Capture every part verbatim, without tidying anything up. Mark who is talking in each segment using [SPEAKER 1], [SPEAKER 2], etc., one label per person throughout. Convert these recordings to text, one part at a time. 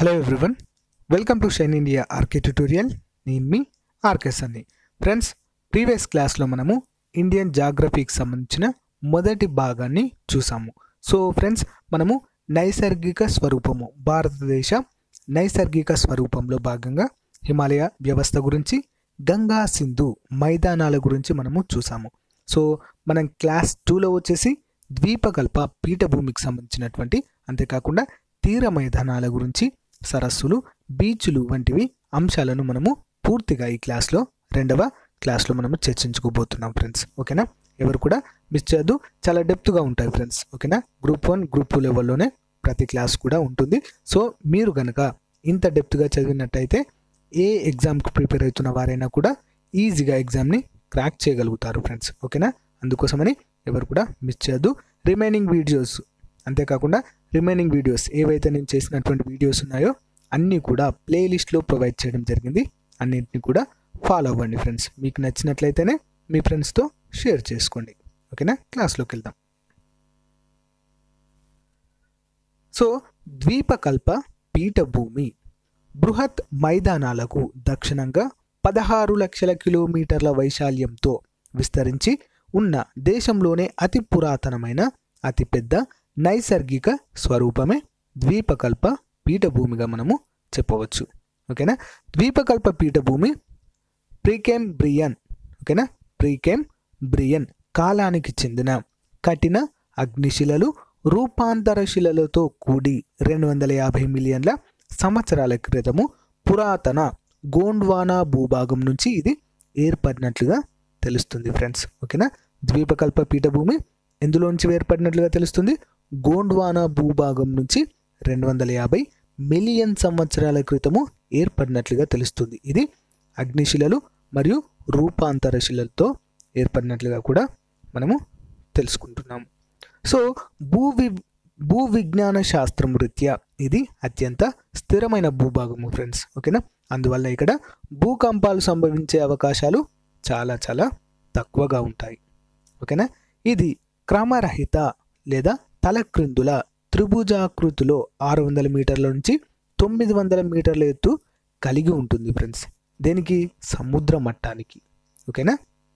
[SPEAKER 1] Hello everyone, welcome to shine India RK tutorial. నేను మీ RK Sunny. Friends, previous క్లాస్లో మనము ఇండియన్ జాగ్రఫీకి సంబంధించిన మొదటి భాగాన్ని చూసాము. సో ఫ్రెండ్స్, మనము నైసర్గిక స్వరూపము, భారతదేశ నైసర్గిక స్వరూపంలో భాగంగా హిమాలయ వ్యవస్థ గురించి, గంగా సింధు మైదానాల గురించి మనము చూసాము. సో మనం క్లాస్ టూలో వచ్చేసి ద్వీపకల్ప పీఠభూమికి సంబంధించినటువంటి, అంతేకాకుండా తీర మైదానాల గురించి, సరస్సులు, బీచ్లు వంటివి అంశాలను మనము పూర్తిగా ఈ క్లాస్లో రెండవ క్లాస్లో మనము చర్చించుకోబోతున్నాం ఫ్రెండ్స్. ఓకేనా? ఎవరు కూడా మిస్ చేయొద్దు, చాలా డెప్త్గా ఉంటాయి ఫ్రెండ్స్. ఓకేనా? గ్రూప్ వన్ గ్రూప్ టూ లెవెల్లోనే ప్రతి క్లాస్ కూడా ఉంటుంది. సో మీరు కనుక ఇంత డెప్త్గా చదివినట్టయితే ఏ ఎగ్జామ్కి ప్రిపేర్ అవుతున్న వారైనా కూడా ఈజీగా ఎగ్జామ్ని క్రాక్ చేయగలుగుతారు ఫ్రెండ్స్. ఓకేనా? అందుకోసమని ఎవరు కూడా మిస్ చేయొద్దు. రిమైనింగ్ వీడియోస్, అంతేకాకుండా రిమైనింగ్ వీడియోస్ ఏవైతే నేను చేసినటువంటి వీడియోస్ ఉన్నాయో అన్నీ కూడా ప్లేలిస్ట్లో ప్రొవైడ్ చేయడం జరిగింది. అన్నింటినీ కూడా ఫాలో అవ్వండి ఫ్రెండ్స్. మీకు నచ్చినట్లయితేనే మీ ఫ్రెండ్స్తో షేర్ చేసుకోండి. ఓకేనా? క్లాస్లోకి వెళ్దాం. సో ద్వీపకల్ప పీఠభూమి బృహత్ మైదానాలకు దక్షిణంగా పదహారు లక్షల కిలోమీటర్ల వైశాల్యంతో విస్తరించి ఉన్న దేశంలోనే అతి పురాతనమైన అతిపెద్ద నైసర్గిక స్వరూపమే ద్వీపకల్ప పీఠభూమిగా మనము చెప్పవచ్చు. ఓకేనా? ద్వీపకల్ప పీఠభూమి ప్రీకేంబ్రియన్, ఓకేనా, ప్రీకేంబ్రియన్ కాలానికి చెందిన కఠిన అగ్నిశిలలు, రూపాంతర శిలలతో కూడి రెండు వందల యాభై మిలియన్ల సంవత్సరాల క్రితము పురాతన గోండ్వానా భూభాగం నుంచి ఇది ఏర్పడినట్లుగా తెలుస్తుంది ఫ్రెండ్స్. ఓకేనా? ద్వీపకల్ప పీఠభూమి ఎందులోంచి ఏర్పడినట్లుగా తెలుస్తుంది? గోండ్వానా భూభాగం నుంచి రెండు వందల యాభై మిలియన్ సంవత్సరాల క్రితము ఏర్పడినట్లుగా తెలుస్తుంది. ఇది అగ్నిశిలలు మరియు రూపాంతర శిలలతో ఏర్పడినట్లుగా కూడా మనము తెలుసుకుంటున్నాము. సో భూ వి భూ విజ్ఞాన శాస్త్రం రీత్యా ఇది అత్యంత స్థిరమైన భూభాగము ఫ్రెండ్స్. ఓకేనా? అందువల్ల ఇక్కడ భూకంపాలు సంభవించే అవకాశాలు చాలా చాలా తక్కువగా ఉంటాయి. ఓకేనా? ఇది క్రమరహిత లేదా తలక్రిందుల త్రిభుజాకృతిలో ఆరు వందల మీటర్ల నుంచి తొమ్మిది వందల మీటర్ల ఎత్తు కలిగి ఉంటుంది ఫ్రెండ్స్. దేనికి? సముద్ర మట్టానికి. ఓకేనా?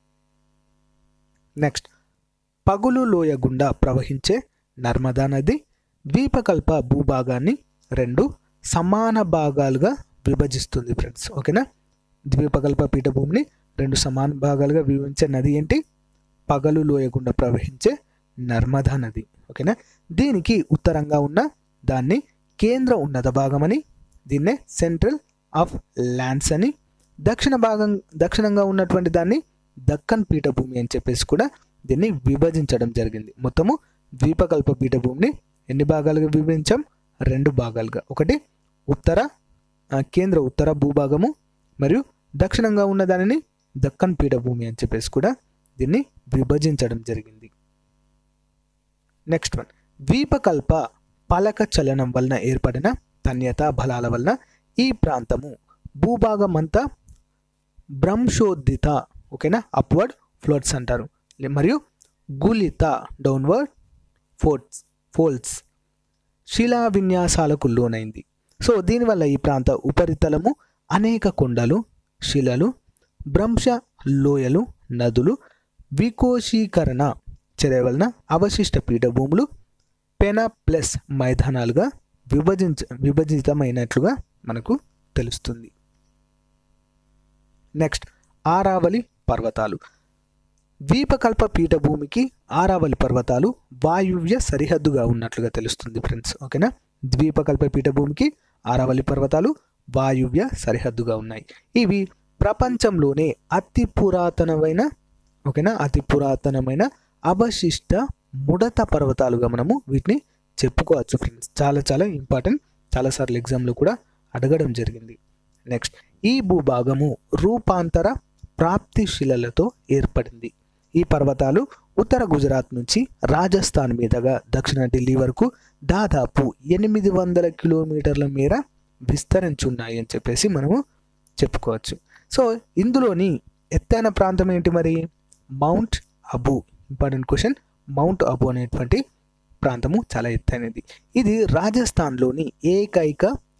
[SPEAKER 1] నెక్స్ట్, పగులు లోయ గుండా ప్రవహించే నర్మదా నది ద్వీపకల్ప భూభాగాన్ని రెండు సమాన భాగాలుగా విభజిస్తుంది ఫ్రెండ్స్. ఓకేనా? ద్వీపకల్ప పీఠభూమిని రెండు సమాన భాగాలుగా విభజించే నది ఏంటి? పగలు లోయ గుండా ప్రవహించే నర్మదా నది. ఓకేనా? దీనికి ఉత్తరంగా ఉన్న దాన్ని కేంద్ర ఉన్నత భాగం అని, దీన్నే సెంట్రల్ ఆఫ్ ల్యాండ్స్ అని, దక్షిణ భాగం దక్షిణంగా ఉన్నటువంటి దాన్ని దక్కన్ పీఠభూమి అని చెప్పేసి కూడా దీన్ని విభజించడం జరిగింది. మొత్తము ద్వీపకల్ప పీఠభూమిని ఎన్ని భాగాలుగా విభజించాం? రెండు భాగాలుగా. ఒకటి ఉత్తర కేంద్ర ఉత్తర భూభాగము మరియు దక్షిణంగా ఉన్న దానిని దక్కన్ పీఠభూమి అని చెప్పేసి కూడా దీన్ని విభజించడం జరిగింది. నెక్స్ట్ వన్, ద్వీపకల్ప పలక చలనం వలన ఏర్పడిన తన్యతా బలాల వలన ఈ ప్రాంతము భూభాగం అంతా భ్రంశోద్దిత, ఓకేనా, అప్వర్డ్ ఫ్లోట్స్ అంటారు, మరియు గులిత డౌన్వర్డ్ ఫోర్ట్స్ ఫోల్డ్స్ శిలా విన్యాసాలకు లోనైంది. సో దీనివల్ల ఈ ప్రాంత ఉపరితలము అనేక కొండలు, శిలలు, భ్రంశ లోయలు, నదులు, వికోశీకరణ చర్య వలన అవశిష్ట పీఠభూములు, పెన ప్లస్ మైదానాలుగా విభజించ విభజితమైనట్లుగా మనకు తెలుస్తుంది. నెక్స్ట్, ఆరావళి పర్వతాలు. ద్వీపకల్ప పీఠభూమికి ఆరావళి పర్వతాలు వాయువ్య సరిహద్దుగా ఉన్నట్లుగా తెలుస్తుంది ఫ్రెండ్స్. ఓకేనా? ద్వీపకల్ప పీఠభూమికి ఆరావళి పర్వతాలు వాయువ్య సరిహద్దుగా ఉన్నాయి. ఇవి ప్రపంచంలోనే అతి పురాతనమైన, ఓకేనా, అతి పురాతనమైన అవశిష్ట ముడత పర్వతాలుగా మనము వీటిని చెప్పుకోవచ్చు ఫ్రెండ్స్. చాలా చాలా ఇంపార్టెంట్, చాలాసార్లు ఎగ్జామ్లో కూడా అడగడం జరిగింది. నెక్స్ట్, ఈ భూభాగము రూపాంతర ప్రాప్తి శిలలతో ఏర్పడింది. ఈ పర్వతాలు ఉత్తర గుజరాత్ నుంచి రాజస్థాన్ మీదుగా దక్షిణ ఢిల్లీ వరకు దాదాపు ఎనిమిది వందల కిలోమీటర్ల మేర విస్తరించున్నాయి అని చెప్పేసి మనము చెప్పుకోవచ్చు. సో ఇందులోని ఎత్తైన ప్రాంతం ఏంటి మరి? Mount Abu. Important question. Mount Abu అనేటువంటి ప్రాంతము చాలా ఎత్తైనది. ఇది రాజస్థాన్లోని ఏకైక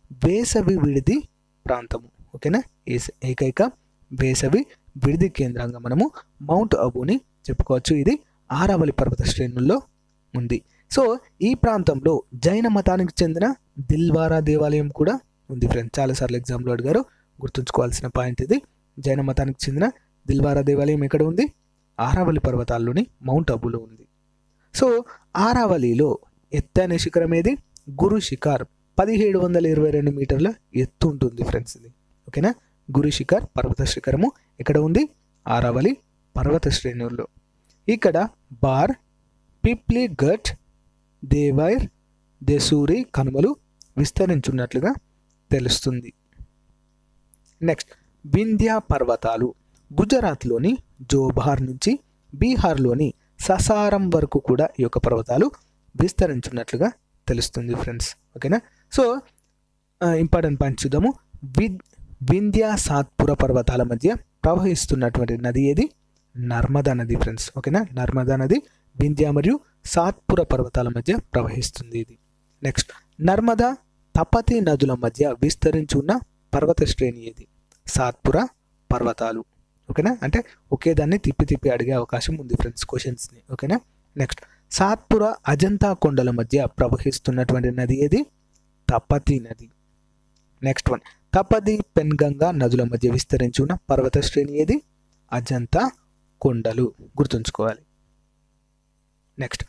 [SPEAKER 1] వేసవి విడిది ప్రాంతము. ఓకేనా, ఏకైక వేసవి విడిది కేంద్రంగా మనము మౌంట్ అబూని చెప్పుకోవచ్చు. ఇది ఆరావళి పర్వత శ్రేణుల్లో ఉంది. సో ఈ ప్రాంతంలో జైన మతానికి చెందిన దిల్వారా దేవాలయం కూడా ఉంది ఫ్రెండ్స్. చాలాసార్లు ఎగ్జామ్లో అడిగారు, గుర్తుంచుకోవాల్సిన పాయింట్ ఇది. జైన మతానికి చెందిన దిల్వారా దేవాలయం ఎక్కడ ఉంది? ఆరావళి పర్వతాల్లోని మౌంట్ అబూలో ఉంది. సో ఆరావళిలో ఎత్తైన శిఖరం ఏది? గురు శిఖర్. పదిహేడు వందల ఇరవై రెండు మీటర్ల ఎత్తు ఉంటుంది ఫ్రెండ్స్ ఇది. ఓకేనా, గురు శిఖర్ పర్వత శిఖరము ఎక్కడ ఉంది? ఆరావళి పర్వత శ్రేణుల్లో. ఇక్కడ బార్, పిప్లి గట్, దేవైర్, దేసూరి కనుమలు విస్తరించున్నట్లుగా తెలుస్తుంది. నెక్స్ట్ వింధ్యా పర్వతాలు. గుజరాత్లోని జోబార్ నుంచి బీహార్లోని ససారం వరకు కూడా ఈ యొక్క పర్వతాలు విస్తరించున్నట్లుగా తెలుస్తుంది ఫ్రెండ్స్. ఓకేనా, సో ఇంపార్టెంట్ పాయింట్ చూద్దాము. వి వింధ్యా సాత్పుర పర్వతాల మధ్య ప్రవహిస్తున్నటువంటి నది ఏది? నర్మదా నది ఫ్రెండ్స్. ఓకేనా, నర్మదా నది వింధ్యా మరియు సాత్పుర పర్వతాల మధ్య ప్రవహిస్తుంది ఇది. నెక్స్ట్ నర్మదా తపతి నదుల మధ్య విస్తరించి ఉన్న పర్వత శ్రేణి ఏది? సాత్పుర పర్వతాలు. ఓకేనా, అంటే ఒకే దాన్ని తిప్పి తిప్పి అడిగే అవకాశం ఉంది ఫ్రెండ్స్ క్వశ్చన్స్ని. ఓకేనా, నెక్స్ట్ సాత్పుర అజంతా కొండల మధ్య ప్రవహిస్తున్నటువంటి నది ఏది? తపతి నది. నెక్స్ట్ వన్ తపతి పెన్గంగా నదుల మధ్య విస్తరించి ఉన్న పర్వత శ్రేణి ఏది? అజంతా కొండలు. గుర్తుంచుకోవాలి. నెక్స్ట్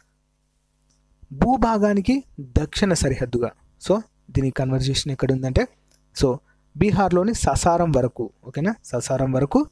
[SPEAKER 1] భూభాగానికి దక్షిణ సరిహద్దుగా, సో దీని కన్వర్జేషన్ ఎక్కడ ఉందంటే, సో బీహార్లోని ససారం వరకు. ఓకేనా, ససారం వరకు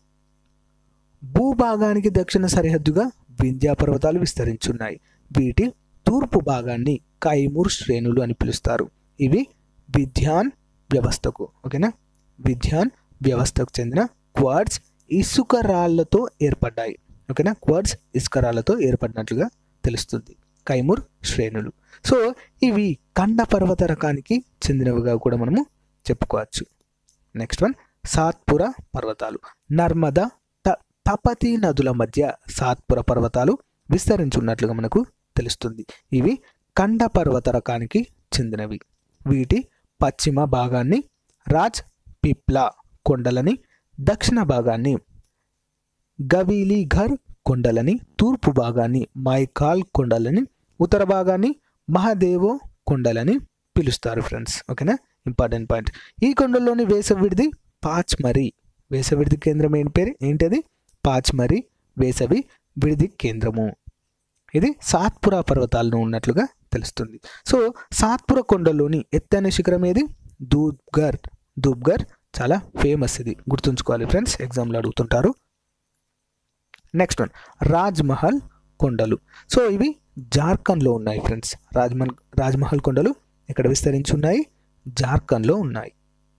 [SPEAKER 1] భూభాగానికి దక్షిణ సరిహద్దుగా వింధ్యా పర్వతాలు విస్తరించున్నాయి. వీటి తూర్పు భాగాన్ని కైమూర్ శ్రేణులు అని పిలుస్తారు. ఇవి విధ్యాన్ వ్యవస్థకు, ఓకేనా, విధ్యాన్ వ్యవస్థకు చెందిన క్వార్ట్జ్ ఇసుక రాళ్లతో ఏర్పడ్డాయి. ఓకేనా, క్వార్ట్జ్ ఇసుక రాళ్లతో ఏర్పడినట్లుగా తెలుస్తుంది కైమూర్ శ్రేణులు. సో ఇవి కండ పర్వత రకానికి చెందినవిగా కూడా మనము చెప్పుకోవచ్చు. నెక్స్ట్ వన్ సాత్పుర పర్వతాలు. నర్మదా తపతి నదుల మధ్య సాత్పుర పర్వతాలు విస్తరించున్నట్లుగా మనకు తెలుస్తుంది. ఇవి కండ పర్వత రకానికి చెందినవి. వీటి పశ్చిమ భాగాన్ని రాజ్ పిప్లా కొండలని, దక్షిణ భాగాన్ని గవీలీఘర్ కొండలని, తూర్పు భాగాన్ని మైకాల్ కొండలని, ఉత్తర భాగాన్ని మహాదేవో కొండలని పిలుస్తారు ఫ్రెండ్స్. ఓకేనా, ఇంపార్టెంట్ పాయింట్. ఈ కొండల్లోని వేసవిడిది పాచ్మరి. వేసవిడిది కేంద్రం ఏంటి పేరు ఏంటది? పాచ్మరి వేసవి విడిది కేంద్రము. ఇది సాత్పుర పర్వతాలను ఉన్నట్లుగా తెలుస్తుంది. సో సాత్పుర కొండలోని ఎత్తైన శిఖరం ఏది? దూబ్గర్. దూబ్గర్ చాలా ఫేమస్, ఇది గుర్తుంచుకోవాలి ఫ్రెండ్స్, ఎగ్జామ్లో అడుగుతుంటారు. నెక్స్ట్ వన్ రాజ్మహల్ కొండలు. సో ఇవి జార్ఖండ్లో ఉన్నాయి ఫ్రెండ్స్. రాజ్మహల్ రాజ్మహల్ కొండలు ఇక్కడ విస్తరించి ఉన్నాయి, జార్ఖండ్లో ఉన్నాయి.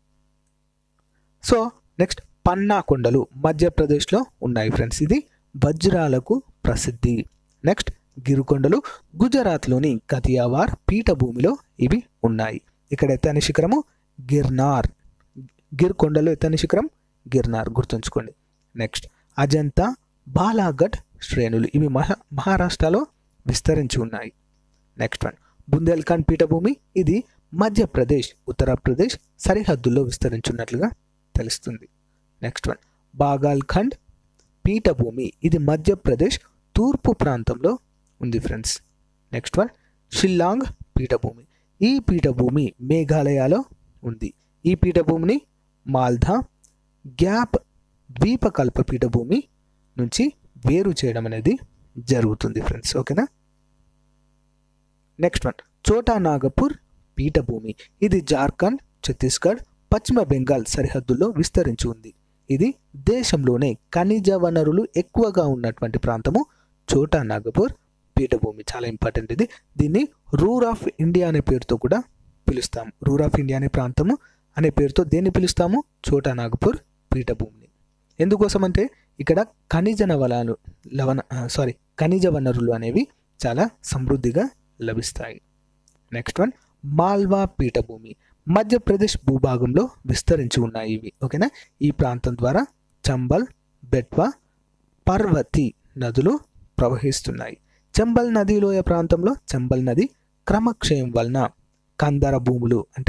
[SPEAKER 1] సో నెక్స్ట్ పన్నా కొండలు మధ్యప్రదేశ్లో ఉన్నాయి ఫ్రెండ్స్. ఇది వజ్రాలకు ప్రసిద్ధి. నెక్స్ట్ గిర్ కొండలు గుజరాత్లోని కతియావార్ పీఠభూమిలో ఇవి ఉన్నాయి. ఇక్కడ ఎత్తైన శిఖరము గిర్నార్. గిర్ కొండలు ఎత్తైన శిఖరం గిర్నార్, గుర్తుంచుకోండి. నెక్స్ట్ అజంతా బాలాఘట్ శ్రేణులు. ఇవి మహా మహారాష్ట్రలో విస్తరించి ఉన్నాయి. నెక్స్ట్ వన్ బుందేల్ఖండ్ పీఠభూమి. ఇది మధ్యప్రదేశ్, ఉత్తరప్రదేశ్ సరిహద్దుల్లో విస్తరించున్నట్లుగా తెలుస్తుంది. నెక్స్ట్ వన్ బాగాల్ఖండ్ పీఠభూమి. ఇది మధ్యప్రదేశ్ తూర్పు ప్రాంతంలో ఉంది ఫ్రెండ్స్. నెక్స్ట్ వన్ షిల్లాంగ్ పీఠభూమి. ఈ పీఠభూమి మేఘాలయలో ఉంది. ఈ పీఠభూమిని మాల్దా గ్యాప్ ద్వీపకల్ప పీఠభూమి నుంచి వేరు చేయడం అనేది జరుగుతుంది ఫ్రెండ్స్. ఓకేనా, నెక్స్ట్ వన్ చోటా నాగపూర్ పీఠభూమి. ఇది జార్ఖండ్, ఛత్తీస్గఢ్, పశ్చిమ బెంగాల్ సరిహద్దుల్లో విస్తరించి ఉంది. ఇది దేశంలోనే ఖనిజ వనరులు ఎక్కువగా ఉన్నటువంటి ప్రాంతము చోటా నాగపూర్ పీఠభూమి. చాలా ఇంపార్టెంట్ ఇది. దీన్ని రూర్ ఆఫ్ ఇండియా అనే పేరుతో కూడా పిలుస్తాము. రూర్ ఆఫ్ ఇండియా అనే ప్రాంతము అనే పేరుతో దేన్ని పిలుస్తాము? చోటా నాగపూర్ పీఠభూమిని. ఎందుకోసం అంటే ఇక్కడ ఖనిజ నవలాలు లవణ సారీ ఖనిజ వనరులు అనేవి చాలా సమృద్ధిగా లభిస్తాయి. నెక్స్ట్ వన్ మాల్వా పీఠభూమి. మధ్యప్రదేశ్ భూభాగంలో విస్తరించి ఉన్నాయి ఇవి. ఓకేనా, ఈ ప్రాంతం ద్వారా చంబల్, బెట్వా, పర్వతి నదులు ప్రవహిస్తున్నాయి. చంబల్ నదిలోయ ప్రాంతంలో చంబల్ నది క్రమక్షయం వలన కందర భూములు అంటే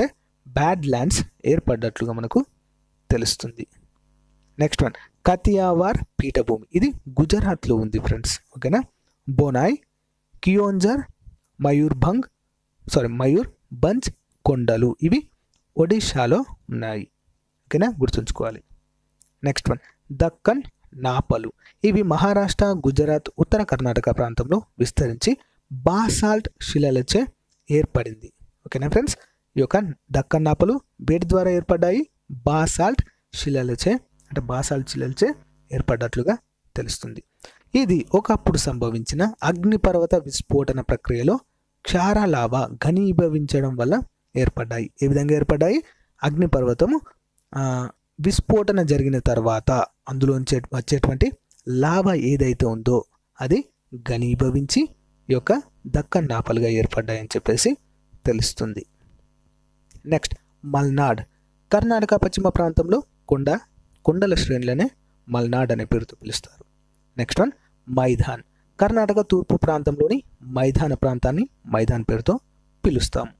[SPEAKER 1] బ్యాడ్ ల్యాండ్స్ ఏర్పడ్డట్లుగా మనకు తెలుస్తుంది. నెక్స్ట్ వన్ కతియావార్ పీఠభూమి, ఇది గుజరాత్లో ఉంది ఫ్రెండ్స్. ఓకేనా. బోనాయ్, కియోంజర్, మయూర్భంగ్ సారీ మయూర్ బంజ్ కొండలు, ఇవి ఒడిషాలో ఉన్నాయి. ఓకేనా, గుర్తుంచుకోవాలి. నెక్స్ట్ వన్ దక్కన్ నాపలు, ఇవి మహారాష్ట్ర, గుజరాత్, ఉత్తర కర్ణాటక ప్రాంతంలో విస్తరించి బాసాల్ట్ శిలలచే ఏర్పడింది. ఓకేనా ఫ్రెండ్స్, ఈ యొక్క దక్కన్ నాపలు వేటి ద్వారా ఏర్పడ్డాయి? బాసాల్ట్ శిలలచే అంటే బాసాల్ట్ శిలలచే ఏర్పడ్డట్లుగా తెలుస్తుంది. ఇది ఒకప్పుడు సంభవించిన అగ్నిపర్వత విస్ఫోటన ప్రక్రియలో క్షార లావా ఘనీభవించడం వల్ల ఏర్పడ్డాయి. ఏ విధంగా ఏర్పడ్డాయి? అగ్నిపర్వతము విస్ఫోటన జరిగిన తర్వాత అందులోంచి వచ్చేటువంటి లావా ఏదైతే ఉందో అది ఘనీభవించి ఈ యొక్క దక్కన్ నాపలుగా ఏర్పడ్డాయని చెప్పేసి తెలుస్తుంది. నెక్స్ట్ మల్నాడ్, కర్ణాటక పశ్చిమ ప్రాంతంలో కొండ కొండల శ్రేణులనే మల్నాడ్ అనే పేరుతో పిలుస్తారు. నెక్స్ట్ వన్ మైదాన్, కర్ణాటక తూర్పు ప్రాంతంలోని మైదాన ప్రాంతాన్ని మైదాన్ పేరుతో పిలుస్తాము.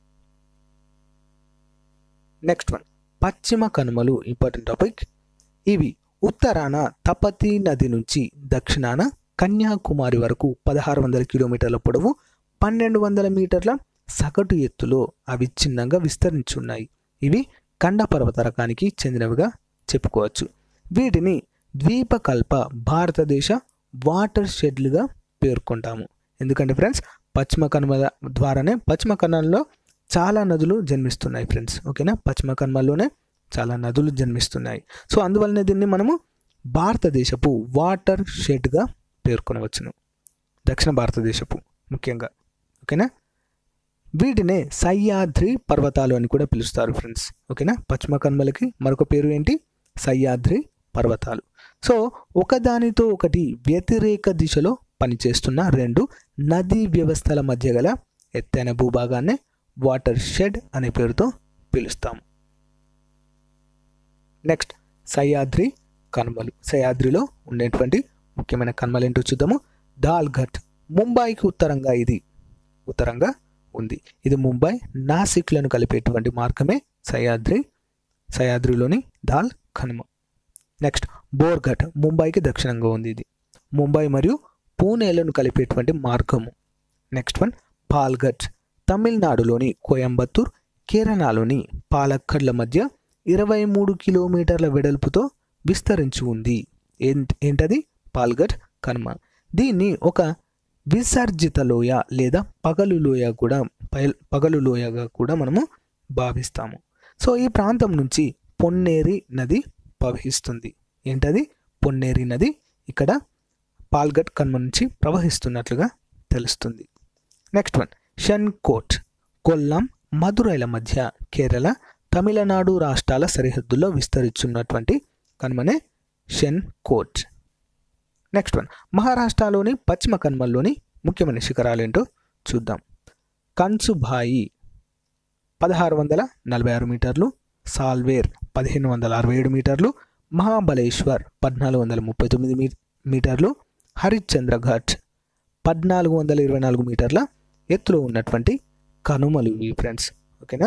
[SPEAKER 1] నెక్స్ట్ వన్ పశ్చిమ కనుమలు, ఇంపార్టెంట్ టాపిక్. ఇవి ఉత్తరాన తపతి నది నుంచి దక్షిణాన కన్యాకుమారి వరకు పదహారు వందల కిలోమీటర్ల పొడవు, పన్నెండు వందల మీటర్ల సగటు ఎత్తులో అవిచ్ఛిన్నంగా విస్తరించి ఉన్నాయి. ఇవి కండ పర్వత రకానికి చెందినవిగా చెప్పుకోవచ్చు. వీటిని ద్వీపకల్ప భారతదేశ వాటర్ షెడ్లుగా పేర్కొంటాము. ఎందుకంటే ఫ్రెండ్స్ పశ్చిమ కనుమల ద్వారానే పశ్చిమ కనుమలలో చాలా నదులు జన్మిస్తున్నాయి ఫ్రెండ్స్. ఓకేనా, పశ్చిమ కనుమల్లోనే చాలా నదులు జన్మిస్తున్నాయి. సో అందువల్లనే దీన్ని మనము భారతదేశపు వాటర్ షెడ్గా పేర్కొనవచ్చును, దక్షిణ భారతదేశపు ముఖ్యంగా. ఓకేనా, వీటినే సహ్యాద్రి పర్వతాలు అని కూడా పిలుస్తారు ఫ్రెండ్స్. ఓకేనా, పశ్చిమ కనుమలకి మరొక పేరు ఏంటి? సహ్యాద్రి పర్వతాలు. సో ఒకదానితో ఒకటి వ్యతిరేక దిశలో పనిచేస్తున్న రెండు నదీ వ్యవస్థల మధ్య గల ఎత్తైన భూభాగాన్ని వాటర్ షెడ్ అనే పేరుతో పిలుస్తాము. నెక్స్ట్ సహ్యాద్రి కనుమలు. సహ్యాద్రిలో ఉండేటువంటి ముఖ్యమైన కనుమలు ఏంటో చూద్దాము. దాల్ఘట్, ముంబైకి ఉత్తరంగా ఇది ఉత్తరంగా ఉంది. ఇది ముంబై నాసిక్లను కలిపేటువంటి మార్గమే సహ్యాద్రి సహ్యాద్రిలోని దాల్ కనుమ. నెక్స్ట్ బోర్ఘట్, ముంబైకి దక్షిణంగా ఉంది. ఇది ముంబై మరియు పూణేలను కలిపేటువంటి మార్గము. నెక్స్ట్ వన్ పాల్ఘట్, తమిళనాడులోని కోయంబత్తూర్, కేరళలోని పాలక్కడ్ల మధ్య ఇరవై మూడు కిలోమీటర్ల వెడల్పుతో విస్తరించి ఉంది. ఏంటది? పాల్ఘట్ కనుమ. దీన్ని ఒక విసర్జిత లోయ లేదా పగలు లోయ కూడా పగలు లోయగా కూడా మనము భావిస్తాము. సో ఈ ప్రాంతం నుంచి పొన్నేరి నది ప్రవహిస్తుంది. ఏంటది? పొన్నేరి నది ఇక్కడ పాల్ఘట్ కనుమ నుంచి ప్రవహిస్తున్నట్లుగా తెలుస్తుంది. నెక్స్ట్ వన్ షన్కోట్, కొల్లాం, మదురైల మధ్య కేరళ, తమిళనాడు రాష్ట్రాల సరిహద్దుల్లో విస్తరించున్నటువంటి కనుమనే షన్కోట్. నెక్స్ట్ వన్ మహారాష్ట్రలోని పశ్చిమ కనుమల్లోని ముఖ్యమైన శిఖరాలు ఏంటో చూద్దాం. కన్సుభాయి పదహారు వందల నలభై ఆరు మీటర్లు, సాల్వేర్ పదిహేను వందల అరవై ఏడు మీటర్లు, మహాబలేశ్వర్ పద్నాలుగు వందల ముప్పై తొమ్మిది మీ మీటర్లు హరిశ్చంద్ర ఘాట్ పద్నాలుగు వందల ఇరవై నాలుగు మీటర్ల ఎత్తులో ఉన్నటువంటి కనుమలు ఇవి ఫ్రెండ్స్. ఓకేనా.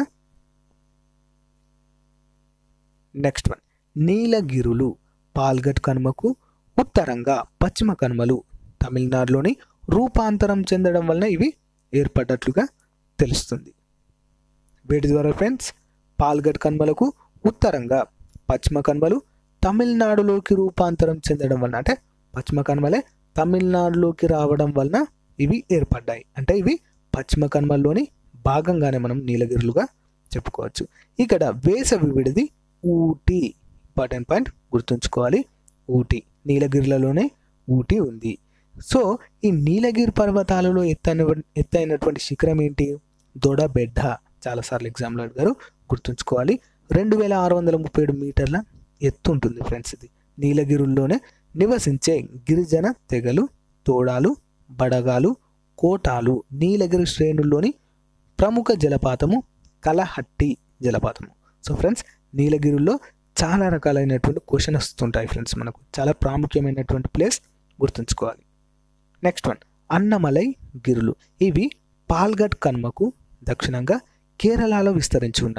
[SPEAKER 1] నెక్స్ట్ వన్ నీలగిరులు, పాల్ఘట్ కనుమకు ఉత్తరంగా పశ్చిమ కనుమలు తమిళనాడులోని రూపాంతరం చెందడం వలన ఇవి ఏర్పడ్డట్లుగా తెలుస్తుంది. వీటి ద్వారా ఫ్రెండ్స్ పాల్ఘట్ కనుమలకు ఉత్తరంగా పశ్చిమ కనుమలు తమిళనాడులోకి రూపాంతరం చెందడం వలన, అంటే పశ్చిమ కనుమలే తమిళనాడులోకి రావడం వలన ఇవి ఏర్పడ్డాయి. అంటే ఇవి పశ్చిమ కనుమల్లోని భాగంగానే మనం నీలగిరులుగా చెప్పుకోవచ్చు. ఇక్కడ వేసవి విడిది ఊటీ, ఇంపార్టెంట్ పాయింట్ గుర్తుంచుకోవాలి. ఊటీ నీలగిరిలలోనే ఊటీ ఉంది. సో ఈ నీలగిరి పర్వతాలలో ఎత్తైన ఎత్తైనటువంటి శిఖరం ఏంటి? దొడబెడ్డ. చాలాసార్లు ఎగ్జామ్లో అడిగారు, గుర్తుంచుకోవాలి. రెండు వేల ఆరు వందల ముప్పై ఏడు మీటర్ల ఎత్తు ఉంటుంది ఫ్రెండ్స్. ఇది నీలగిరుల్లోనే నివసించే గిరిజన తెగలు తోడాలు, బడగాలు, కోటాలు నీలగిరి శ్రేణుల్లోని ప్రముఖ జలపాతము కలహట్టి జలపాతము. సో ఫ్రెండ్స్ నీలగిరిలో చాలా రకాలైనటువంటి క్వశ్చన్ వస్తుంటాయి ఫ్రెండ్స్, మనకు చాలా ప్రాముఖ్యమైనటువంటి ప్లేస్, గుర్తుంచుకోవాలి. నెక్స్ట్ వన్ అన్నమలై గిరులు. ఇవి పాల్ఘట్ కనుమకు దక్షిణంగా కేరళలో విస్తరించి ఉన్నాయి.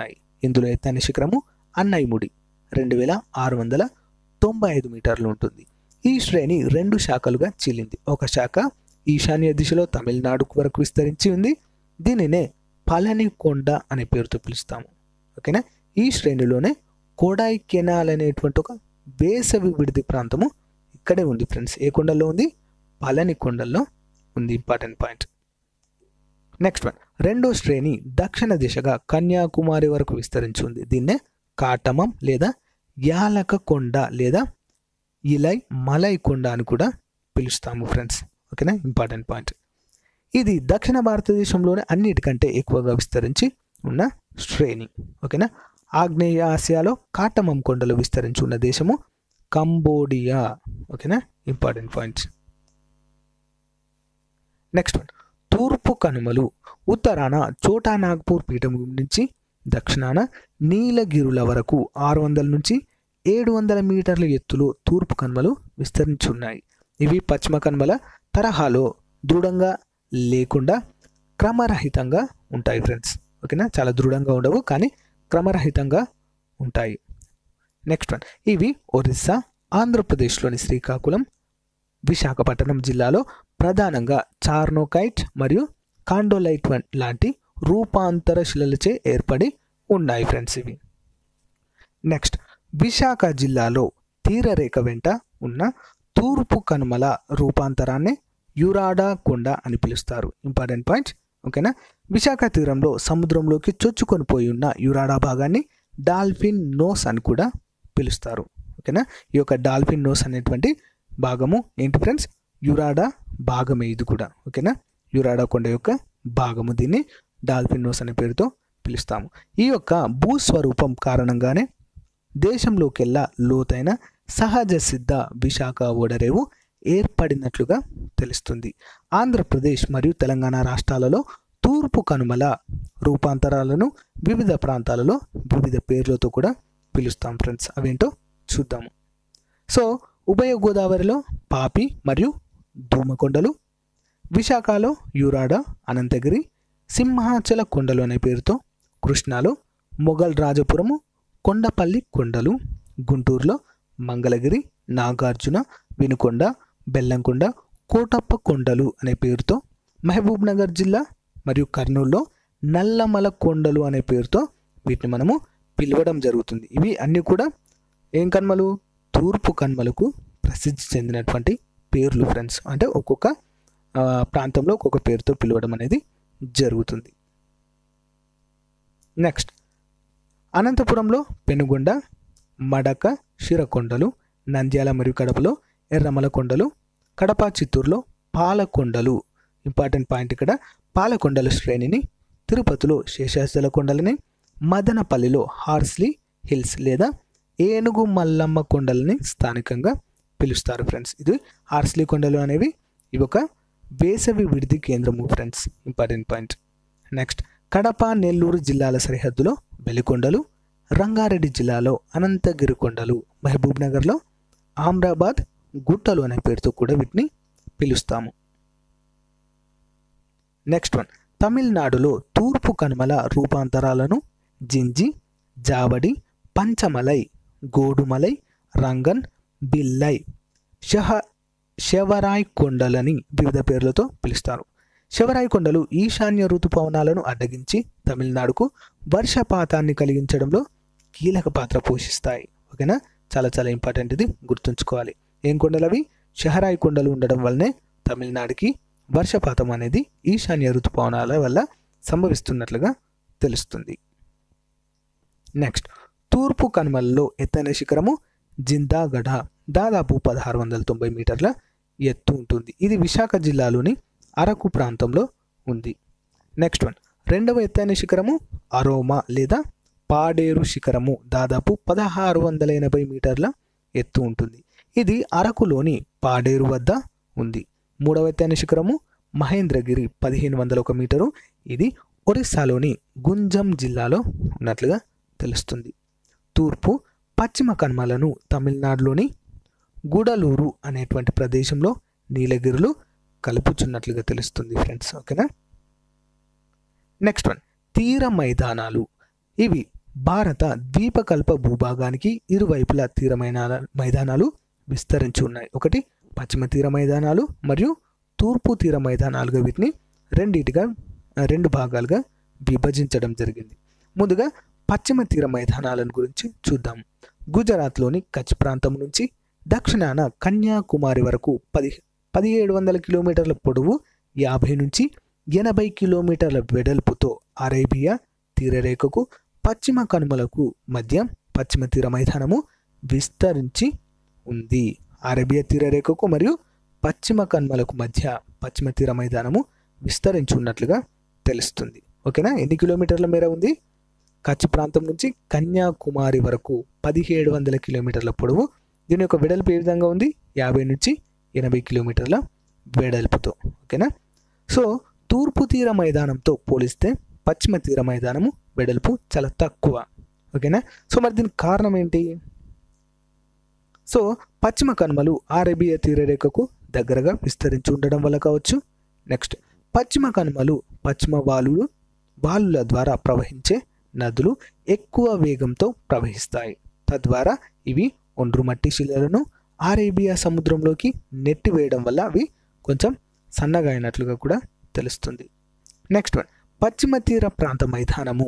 [SPEAKER 1] ఇందులో ఎత్తైన శిఖరము అన్నైముడి రెండు వేల ఆరు వందల తొంభై ఐదు మీటర్లు ఉంటుంది. ఈ శ్రేణి రెండు శాఖలుగా చీలింది. ఒక శాఖ ఈశాన్య దిశలో తమిళనాడు వరకు విస్తరించి ఉంది. దీనినే పళనికొండ అనే పేరుతో పిలుస్తాము. ఓకేనా. ఈ శ్రేణిలోనే కోడాయి కెనాల్ అనేటువంటి ఒక వేసవి విడిది ప్రాంతము ఇక్కడే ఉంది ఫ్రెండ్స్. ఏ కొండల్లో ఉంది? పళనికొండల్లో ఉంది. Important point. నెక్స్ట్ వన్, రెండో శ్రేణి దక్షిణ దిశగా కన్యాకుమారి వరకు విస్తరించి ఉంది. దీన్నే కాటమం లేదా యాలక కొండ లేదా ఇలై మలై కొండ అని కూడా పిలుస్తాము ఫ్రెండ్స్. ఓకేనా. Important point. ఇది దక్షిణ భారతదేశంలోనే అన్నిటికంటే ఎక్కువగా విస్తరించి ఉన్న శ్రేణి. ఓకేనా. ఆగ్నేయ ఆసియాలో కాటమం కొండలు విస్తరించి ఉన్న దేశము కంబోడియా. ఓకేనా. Important points. నెక్స్ట్ వన్, తూర్పు కనుమలు ఉత్తరాన చోటా నాగ్పూర్ పీఠభూమి నుంచి దక్షిణాన నీలగిరుల వరకు ఆరు వందల నుంచి ఏడు వందల మీటర్ల ఎత్తులో తూర్పు కనుమలు విస్తరించి ఉన్నాయి. ఇవి పశ్చిమ కనుమల తరహాలో దృఢంగా లేకుండా క్రమరహితంగా ఉంటాయి ఫ్రెండ్స్. ఓకేనా. చాలా దృఢంగా ఉండవు కానీ క్రమరహితంగా ఉంటాయి. నెక్స్ట్ వన్, ఇవి ఒరిస్సా, ఆంధ్రప్రదేశ్లోని శ్రీకాకుళం, విశాఖపట్నం జిల్లాలో ప్రధానంగా చార్నోకైట్ మరియు కాండోలైట్ లాంటి రూపాంతర శిలలచే ఏర్పడి ఉన్నాయి ఫ్రెండ్స్ ఇవి. నెక్స్ట్, విశాఖ జిల్లాలో తీరరేఖ వెంట ఉన్న తూర్పు కనుమల రూపాంతరాన్ని యురాడా కొండ అని పిలుస్తారు. Important points. ఓకేనా. విశాఖ తీరంలో సముద్రంలోకి చొచ్చుకొని పోయి ఉన్న యురాడా భాగాన్ని డాల్ఫిన్ నోస్ అని కూడా పిలుస్తారు. ఓకేనా. ఈ యొక్క డాల్ఫిన్ నోస్ అనేటువంటి భాగము ఏంటి ఫ్రెండ్స్? యురాడా భాగమే ఇది కూడా. ఓకేనా. యురాడా కొండ యొక్క భాగము. దీన్ని డాల్ఫిన్ నోస్ అనే పేరుతో పిలుస్తాము. ఈ యొక్క భూస్వరూపం కారణంగానే దేశంలోకెల్లా లోతైన సహజ సిద్ధ విశాఖ ఓడరేవు ఏర్పడినట్లుగా తెలుస్తుంది. ఆంధ్రప్రదేశ్ మరియు తెలంగాణ రాష్ట్రాలలో తూర్పు కనుమల రూపాంతరాలను వివిధ ప్రాంతాలలో వివిధ పేర్లతో కూడా పిలుస్తాం ఫ్రెండ్స్. అవేంటో చూద్దాము. సో ఉభయ గోదావరిలో పాపి మరియు ధూమకొండలు, విశాఖలో యురాడా, అనంతగిరి, సింహాచల కొండలు అనే పేరుతో కృష్ణాలో మొఘల్ రాజపురము, కొండపల్లి కొండలు, గుంటూరులో మంగళగిరి, నాగార్జున, వినుకొండ, బెల్లంకొండ, కోటప్ప కొండలు అనే పేరుతో, మహబూబ్ నగర్ జిల్లా మరియు కర్నూలులో నల్లమల కొండలు అనే పేరుతో వీటిని మనము పిలవడం జరుగుతుంది. ఇవి అన్నీ కూడా ఏం కనుమలు? తూర్పు కనుమలకు ప్రసిద్ధి చెందినటువంటి పేర్లు ఫ్రెండ్స్. అంటే ఒక్కొక్క ప్రాంతంలో ఒక్కొక్క పేరుతో పిలవడం అనేది జరుగుతుంది. నెక్స్ట్, అనంతపురంలో పెనుగొండ, మడక, శిరకొండలు, నంద్యాల మరియు కడపలో ఎర్రమల కొండలు, కడప చిత్తూరులో పాలకొండలు. ఇంపార్టెంట్ పాయింట్ ఇక్కడ, పాలకొండల శ్రేణిని తిరుపతిలో శేషాచల కొండలని, మదనపల్లిలో హార్స్లీ హిల్స్ లేదా ఏనుగు మల్లమ్మ కొండలని స్థానికంగా పిలుస్తారు ఫ్రెండ్స్. ఇది హార్స్లీ కొండలు అనేవి ఇవి ఒక వేసవి విడిది కేంద్రము friends. Important point. Next, Kadapa Nellore జిల్లాల సరిహద్దులో వెలికొండలు, రంగారెడ్డి జిల్లాలో అనంతగిరి కొండలు, మహబూబ్ నగర్లో ఆమ్రాబాద్ గుట్టలు అనే పేరుతో కూడా వీటిని పిలుస్తాము. నెక్స్ట్ వన్, తమిళనాడులో తూర్పు కనుమల రూపాంతరాలను జింజి, జావడి, పంచమలై, గోడుమలై, రంగన్, బిల్లై, షహ శివరాయ్ కొండలని వివిధ పేర్లతో పిలుస్తారు. శివరాయ్ కొండలు ఈశాన్య ఋతుపవనాలను అడ్డగించి తమిళనాడుకు వర్షపాతాన్ని కలిగించడంలో కీలక పాత్ర పోషిస్తాయి. ఓకేనా. చాలా చాలా ఇంపార్టెంట్, ఇది గుర్తుంచుకోవాలి. ఏం కొండలు అవి? షహరాయ్ కొండలు ఉండడం వల్లనే తమిళనాడుకి వర్షపాతం అనేది ఈశాన్య ఋతుపవనాల వల్ల సంభవిస్తున్నట్లుగా తెలుస్తుంది. నెక్స్ట్, తూర్పు కనుమలలో ఎత్తైన శిఖరము జిందాగఢ, దాదాపు పదహారు వందల తొంభై మీటర్ల ఎత్తు ఉంటుంది. ఇది విశాఖ జిల్లాలోని అరకు ప్రాంతంలో ఉంది. నెక్స్ట్ వన్, రెండవ ఎత్తైన శిఖరము అరోమా లేదా పాడేరు శిఖరము, దాదాపు పదహారు వందల ఎనభై మీటర్ల ఎత్తు ఉంటుంది. ఇది అరకులోని పాడేరు వద్ద ఉంది. మూడవ ఎత్తైన శిఖరము మహేంద్రగిరి, పదిహేను వందల ఒక మీటరు. ఇది ఒరిస్సాలోని గుంజం జిల్లాలో ఉన్నట్లుగా తెలుస్తుంది. తూర్పు పశ్చిమ కనుమలను తమిళనాడులోని గుడలూరు అనేటువంటి ప్రదేశంలో నీలగిరులు కలుపుచున్నట్లుగా తెలుస్తుంది ఫ్రెండ్స్. ఓకేనా. నెక్స్ట్ వన్, తీర మైదానాలు. ఇవి భారత ద్వీపకల్ప భూభాగానికి ఇరువైపులా తీర మైదాన మైదానాలు విస్తరించి ఉన్నాయి. ఒకటి పశ్చిమ తీర మైదానాలు మరియు తూర్పు తీర మైదానాలుగా వీటిని రెండిటిగా రెండు భాగాలుగా విభజించడం జరిగింది. ముందుగా పశ్చిమ తీర మైదానాలను గురించి చూద్దాం. గుజరాత్లోని కచ్ ప్రాంతం నుంచి దక్షిణాన కన్యాకుమారి వరకు పది పదిహేడు వందల కిలోమీటర్ల పొడవు, యాభై నుంచి ఎనభై కిలోమీటర్ల వెడల్పుతో అరేబియా తీరరేఖకు పశ్చిమ కనుమలకు మధ్య పశ్చిమ తీర మైదానము విస్తరించి ఉంది. అరేబియా తీరరేఖకు మరియు పశ్చిమ కనుమలకు మధ్య పశ్చిమ తీర మైదానము విస్తరించి ఉన్నట్లుగా తెలుస్తుంది. ఓకేనా? ఎన్ని కిలోమీటర్ల మేర ఉంది? కచ్ ప్రాంతం నుంచి కన్యాకుమారి వరకు పదిహేడు వందల కిలోమీటర్ల పొడవు. దీని యొక్క వెడల్పు ఏ విధంగా ఉంది? యాభై నుంచి ఎనభై కిలోమీటర్ల వెడల్పుతో. ఓకేనా? సో తూర్పు తీర మైదానంతో పోలిస్తే పశ్చిమ తీర మైదానము వెడల్పు చాలా తక్కువ. ఓకేనా? సో మరి దీనికి కారణం ఏంటి? సో పశ్చిమ కనుమలు అరేబియా తీరరేఖకు దగ్గరగా విస్తరించి ఉండడం వల్ల కావచ్చు. నెక్స్ట్, పశ్చిమ కనుమలు పశ్చిమ వాలులు వాలుల ద్వారా ప్రవహించే నదులు ఎక్కువ వేగంతో ప్రవహిస్తాయి. తద్వారా ఇవి ఒండ్రుమట్టి శిలలను అరేబియా సముద్రంలోకి నెట్టివేయడం వల్ల అవి కొంచెం సన్నగా అయినట్లుగా కూడా తెలుస్తుంది. నెక్స్ట్ వన్, పశ్చిమ తీర ప్రాంత మైదానము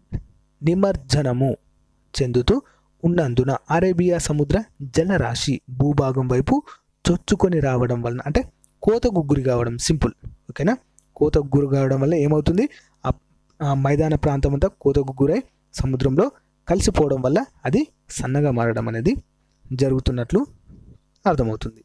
[SPEAKER 1] నిమజ్జనము చెందుతూ ఉన్నందున అరేబియా సముద్ర జలరాశి భూభాగం వైపు చొచ్చుకొని రావడం వలన, అంటే కోత గుగ్గురి కావడం, సింపుల్. ఓకేనా? కోత గుగ్గురు కావడం వల్ల ఏమవుతుంది? ఆ మైదాన ప్రాంతం అంతా కోత గుగ్గురై సముద్రంలో కలిసిపోవడం వల్ల అది సన్నగా మారడం అనేది జరుగుతున్నట్లు అర్థమవుతుంది.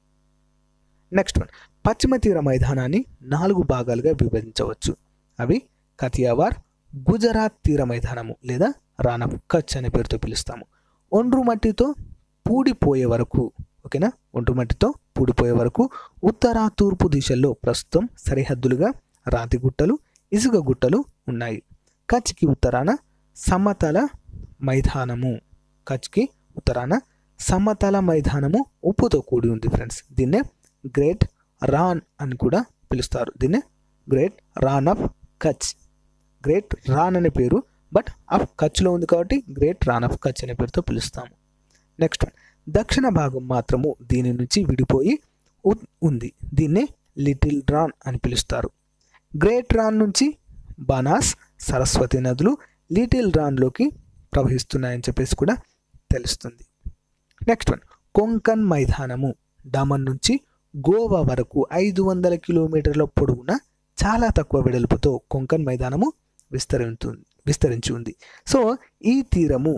[SPEAKER 1] నెక్స్ట్ వన్, పశ్చిమ తీర మైదానాన్ని నాలుగు భాగాలుగా విభజించవచ్చు. అవి కతియావార్, గుజరాత్ తీర మైదానము లేదా రాన్ ఆఫ్ కచ్ అనే పేరుతో పిలుస్తాము. ఒండ్రు మట్టితో పూడిపోయే వరకు, ఓకేనా, ఒండ్రు మట్టితో పూడిపోయే వరకు ఉత్తర తూర్పు దిశల్లో ప్రస్తుతం సరిహద్దులుగా రాతి గుట్టలు, ఇసుక గుట్టలు ఉన్నాయి. కచ్కి ఉత్తరాన సమతల మైదానము కచ్కి ఉత్తరాన సమతల మైదానము ఉప్పుతో కూడి ఉంది ఫ్రెండ్స్. దీన్నే గ్రేట్ రాన్ అని కూడా పిలుస్తారు. దీన్నే great Rann of Kutch. Great Rann అనే పేరు, బట్ ఆఫ్ కచ్లో ఉంది కాబట్టి గ్రేట్ రాన్ ఆఫ్ కచ్ అనే పేరుతో పిలుస్తాము. నెక్స్ట్ వన్, దక్షిణ భాగం మాత్రము దీని నుంచి విడిపోయి ఉంది. దీన్నే లిటిల్ రాన్ అని పిలుస్తారు. గ్రేట్ రాన్ నుంచి బనాస్, సరస్వతి నదులు లిటిల్ రాన్లోకి ప్రవహిస్తున్నాయని చెప్పేసి కూడా తెలుస్తుంది. నెక్స్ట్ వన్, కొంకన్ మైదానము డమన్ నుంచి గోవా వరకు ఐదు వందల కిలోమీటర్ల పొడవున చాలా తక్కువ వెడల్పుతో కొంకన్ మైదానము విస్తరించింది విస్తరించి ఉంది. సో ఈ తీరము